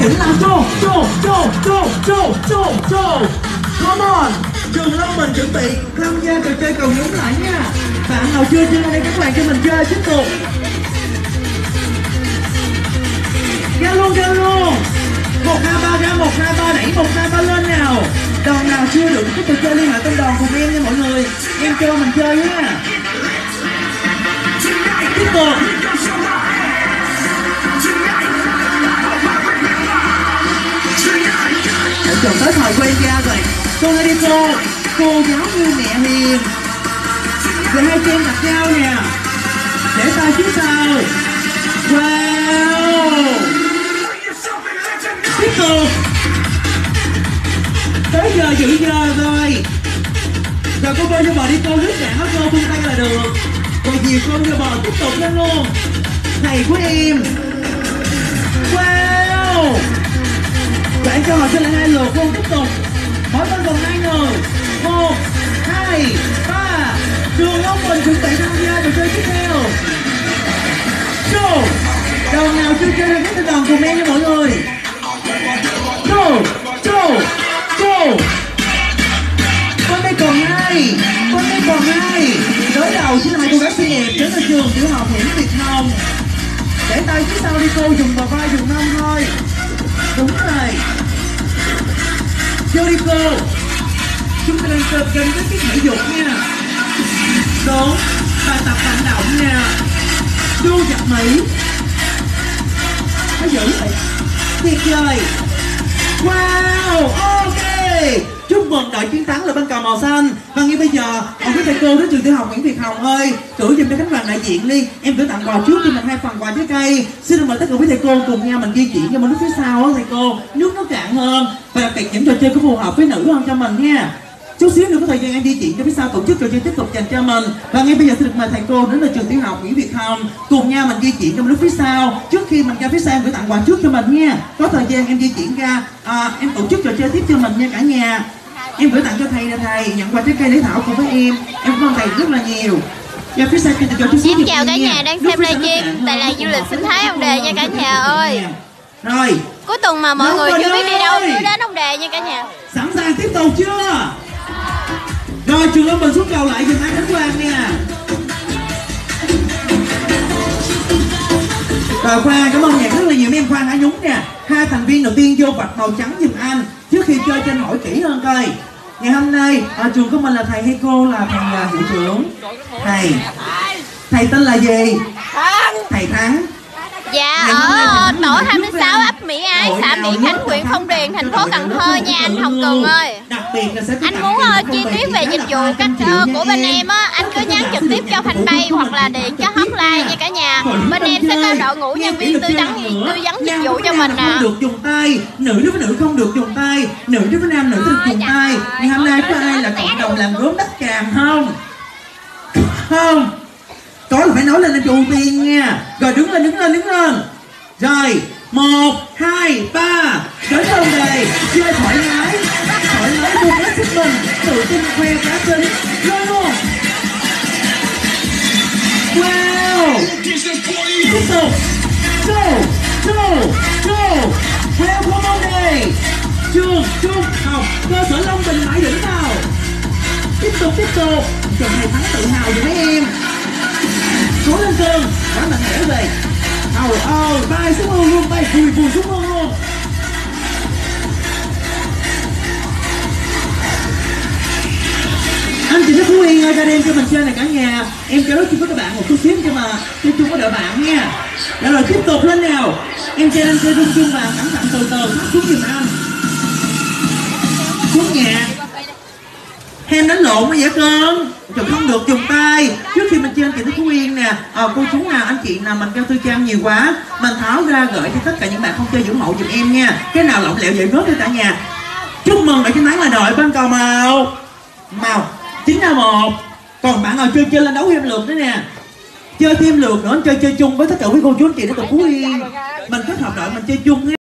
đỉnh nào. Come on. Trường Long mình chuẩn bị tham gia trò chơi cầu nhúng lại nha. Bạn nào chưa chơi đây các bạn cho mình chơi tiếp tục. Ra luôn. 1, 2, 3 ra, 1, 2, 3 đẩy, 1, 2, 3 lên nào. Đoàn nào chưa được tiếp tục chơi liên hệ tên đoàn cùng em nha mọi người. Em cho mình chơi nha. Tiếp tục. Chuẩn tới thời quen ra rồi. Cô hãy đi cô giáo như mẹ hiền. Rồi hai chân đặt nhau nè. Để tay phía sau. Wow. Tiếp tục. Tới giờ dự giờ rồi. Rồi cô vô bờ đi cô, nước cạn hết cô, buông tay là được. Rồi dìu cô vô bờ tiếp tục lên luôn. Thầy của em. Wow. Bạn cho họ sẽ là 2 lượt luôn, tiếp tục. Mỗi bên còn 2 người. 1, 2, 3. Trường Long mình chuẩn bị tham gia trò chơi tiếp theo. Go. Đoàn nào chưa chơi với tên đoàn cùng em nha mọi người. Go. Con đây còn 2. Đối đầu chính là 2 cô gái xinh đẹp đến từ trường tiểu học Nguyễn Việt Hồng. Để tay phía sau đi cô, dùng vào vai dùng nông thôi. Đúng rồi. Vô đi cô. Chúng ta đang tập kênh với tiết thể dục nha. Đúng. Bài tập vận động nè. Đu giặt Mỹ. Nó dữ vậy. Tuyệt vời. Wow. Ok. Chúc mừng đội chiến thắng là bên cờ màu xanh. Và ngay bây giờ ông với thầy cô đến trường tiểu học Nguyễn Việt Hồng ơi, cử giùm cho cánh đoàn đại diện đi. Em gửi tặng quà trước cho mình 2 phần quà trái cây. Xin mời tất cả quý thầy cô cùng nhau mình di chuyển cho mình nước phía sau á thầy cô. Nước nó cạn hơn và đặc biệt những trò chơi có phù hợp với nữ hơn cho mình nha. Chút xíu nữa có thời gian em di chuyển cho phía sau tổ chức trò chơi tiếp tục dành cho mình. Và ngay bây giờ xin được mời thầy cô đến là trường tiểu học Nguyễn Việt Hồng cùng nhau mình di chuyển trong lúc phía sau. Trước khi mình ra phía sau em gửi tặng quà trước cho mình nha. Có thời gian em di chuyển ra em tổ chức trò chơi tiếp cho mình nha cả nhà. Em gửi tặng cho thầy nè thầy, nhận quà trái cây để thảo cùng với em cảm ơn thầy rất là nhiều. Ra phía sau cho xin chào cả nhà đang xem livestream tại làng du lịch sinh thái Ông Đề nha cả nhà ơi. Rồi cuối tuần mà mọi người chưa biết đi đâu cứ đến Ông Đề nha cả nhà. Sẵn sàng tiếp tục chưa? Rồi trường Long mình xuống cầu lại dùm anh Khánh Quang nha. Rồi Khoa cảm ơn nhạc rất là nhiều em. Khoa hãy nhúng nè. 2 thành viên đầu tiên vô vạch màu trắng giùm anh trước khi chơi trên hỏi kỹ hơn coi. Ngày hôm nay ở trường của mình là thầy hay cô là thầy hiệu trưởng. Thầy tên là gì? Thầy Thắng. Dạ ở tổ 26 ấp Mỹ Ái, xã Mỹ Khánh, huyện Phong Điền, thành phố Cần Thơ nha anh Hồng Cường ơi. Anh muốn chi tiết về dịch vụ cách của bên em á, anh cứ nhắn trực tiếp cho fanpage hoặc là điện cho hotline nha cả nhà. Bên em sẽ có đội ngũ nhân viên tư vấn dịch vụ cho mình nè. Không được dùng tay, nữ đối với nữ không được dùng tay, nữ đối với nam nữ được dùng tay. Ngày hôm nay có ai là cộng đồng làm gốm Đất Tràng không? Không. Có là phải nói lên ưu tiên nha. Rồi đứng lên. Rồi 1, 2, 3. Đến Ông Đề chơi thoải mái buông hết sức mình, tự tin khoe cá tính lên luôn. Wow. Tiếp tục. Go. Welcome Ông Đề. Trường trung học cơ sở Long Bình Hải Đỉnh vào. Tiếp tục. Trường thầy Thắng tự hào với mấy em. Cố lên Cương, quá mạnh mẽ về. Bay xuống luôn, bay vùi xuống luôn. Anh chị Phú Yên ơi, ra đêm cho mình chơi này cả nhà. Em cho nói chung với các bạn một chút xíu cho mà chơi chung với đội bạn nha. Rồi tiếp tục lên nào. Em chơi anh chơi rung chung và cẩn thận từ xuống giùm anh. Xuống nhà. Em đánh lộn mới dễ cơn. Rồi không được dùng tay. Trước khi mình chơi anh chị tới Phú Yên nè, cô chú nào anh chị nào mình kêu tư trang nhiều quá, mình tháo ra gửi cho tất cả những bạn không chơi giữ mẫu giùm em nha. Cái nào lỏng lẻo dễ rớt cho cả nhà. Chúc mừng đội chiến thắng là đội bên cầu màu 9-1. Còn bạn nào chơi lên đấu thêm lượt nữa nè. Chơi thêm lượt nữa, chơi chung với tất cả quý cô chú anh chị đến từ Phú Yên. Mình kết hợp đội mình chơi chung.